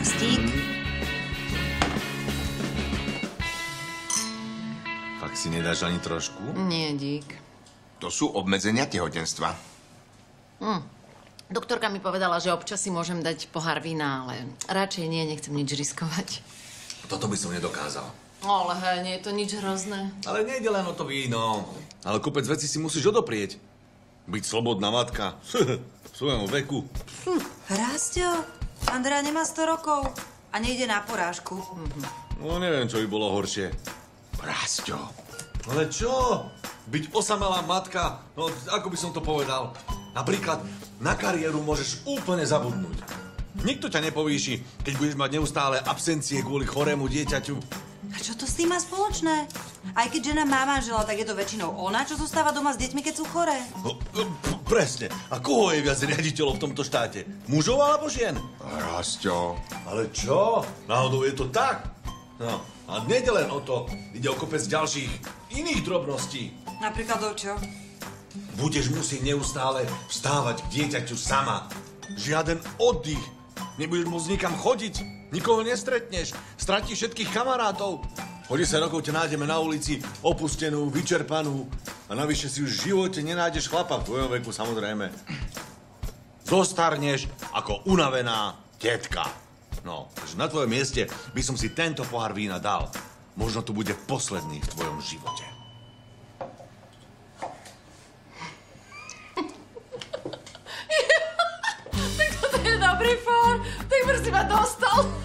Rastík. Fakt si nedáš ani trošku? Nie, dík. To sú obmedzenia tehotenstva. Doktorka mi povedala, že občas si môžem dať pohár vína, ale radšej nie, nechcem nič riskovať. Toto by som nedokázal. Ale hej, nie je to nič hrozné. Ale nejde len o to víno. Ale kopec vecí si musíš odoprieť. Byť slobodná matka. V svojom veku. Rásťo, Andrea nemá 100 rokov a nejde na porážku. No neviem, čo by bolo horšie. Rásťo. Ale čo? Byť osamelá matka? No, ako by som to povedal? Napríklad, na kariéru môžeš úplne zabudnúť. Nikto ťa nepovýši, keď budeš mať neustále absencie kvôli chorému dieťaťu. A čo to s tým má spoločné? Aj keď žena má manžela, tak je to väčšinou ona, čo zostáva doma s deťmi, keď sú choré. Presne. A koho je viac riaditeľov v tomto štáte? Mužov alebo žien? Rásťo. Ale čo? Náhodou je to tak? No, a nejde len o to. Ide o kopec ďalších iných drobností. Napríklad o čo? Budeš musieť neustále vstávať k dieťaťu sama. Žiaden oddych. Nebudeš môcť nikam chodiť. Nikoho nestretneš. Stratíš všetkých kamarátov. O 10 rokov ťa nájdeme na ulici opustenú, vyčerpanú. A navyše si už v živote nenájdeš chlapa v tvojom veku, samozrejme. Zostarneš ako unavená tetka. No, takže na tvojom mieste by som si tento pohár vína dal. Možno to bude posledný v tvojom živote. Tak toto je dobrý fór. Tak si ma dostal.